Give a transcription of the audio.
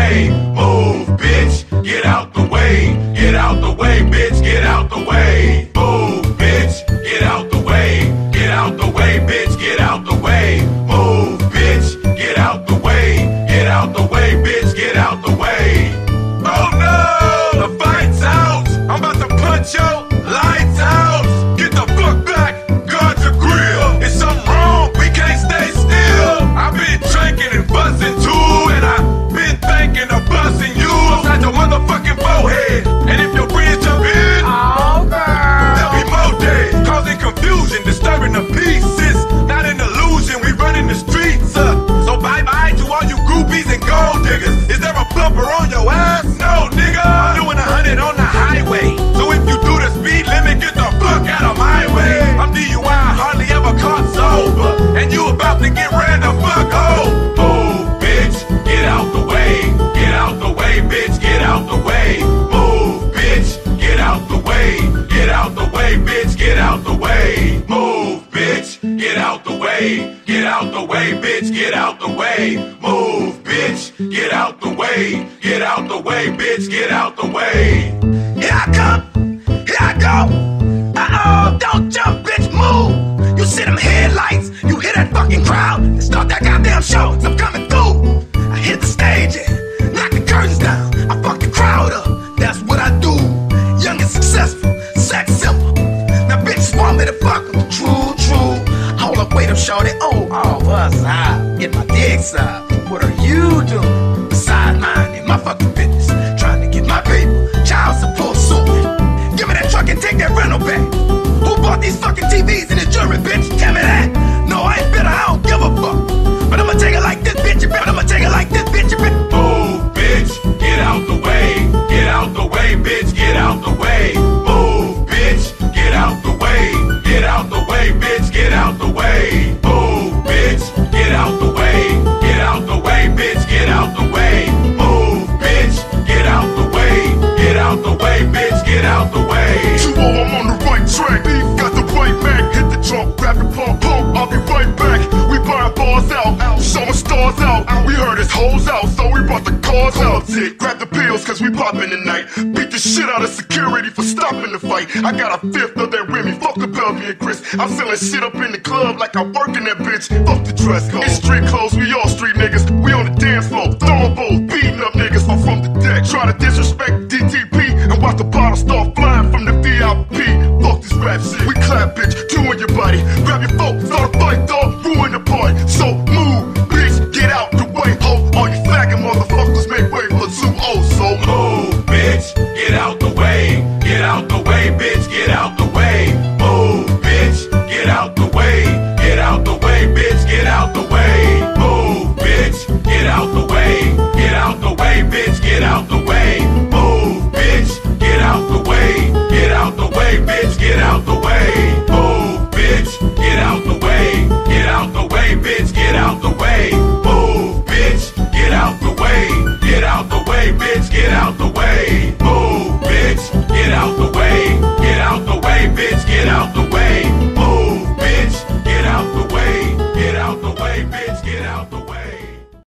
way. Move, bitch, get out the way. Get out the way, bitch, get out the way. Move, bitch, get out the way. Get out the way, bitch, get out the way. Move, bitch, get out the way. Get out the way, bitch, get out the way. Oh no, the fight's out. I'm about to punch your lights out. Get the fuck back, guard your grill. It's something wrong, we can't stay still. I've been drinking and buzzing too, and I've been thinking of buzzing you upside your motherfucking forehead. And if your friends jump in, oh girl, there'll be more days, causing confusion, disturbing the pieces. Not an illusion, we running the streets up. So bye bye to all you groupies and gold diggers. Is there a bumper on your ass? No, nigga. I'm doing 100 on the highway. So if you do the speed limit, get the fuck out of my way. I'm DUI, hardly ever caught sober, and you about to get ran the fuck over. Move, bitch, get out the way. Get out the way, bitch, get out the way. Move, bitch, get out the way. Get out the way, bitch, get out the way. Move, bitch, get out the way. Get out the way, bitch, get out the way. Move, bitch, get out the way. Get out the way, bitch, get out the way. Here I come, here I go. Uh-oh, don't jump, bitch, move. You see them headlights, you hear that fucking crowd, and start that goddamn show, so I'm coming through. I hit the stage and knock the curtains down. I fuck the crowd up, that's what I do. Young and successful, sex simple. Now bitches want me to fuck them, true, true. Hold up, wait up, shorty, oh, what's up? Get my dicks up, what are you doing? Beside mine in my fucking business, trying to get my paper, child support suit. Give me that truck and take that rental back. Who bought these fucking TVs and the jewelry, bitch? Tell me that. No, I ain't bitter, I don't give a fuck. But I'ma take it like this, bitch, you bitch. I'ma take it like this, bitch, you bitch. Move, bitch, get out the way. Get out the way, bitch, get out the way. Move, bitch, get out the way. Get out the way, bitch, get out the way. Move, bitch, get out the way. Get out the way, bitch, get out the way. Move, bitch, get out the way. Get out the way, bitch, get out the way. 2-0, I'm on the right track. Beef got the right Mac. Hit the trunk, grab the pump, I'll be right back. We burn bars out, showing stars out. We heard his hoes out, so we brought the cars out. Grab the pills, cause we poppin' tonight. Beat the shit out of security for stopping the fight. I got a fifth of that Remy, fuck the Belby and Chris. I'm selling shit up in the club like I work in that bitch. Fuck the dress code. It's street clothes, we all street niggas. We on the dance floor, throwing bowls, beating up niggas. I'm from the deck, try to disrespect DTP and watch the bottle start flying from the VIP. Fuck this rap shit, we clap, bitch, two in your body. Grab your phone, start a fight, dog, ruin the party. So move, bitch, get out the way, ho. All you flagging motherfuckers make way for 2-0, so move.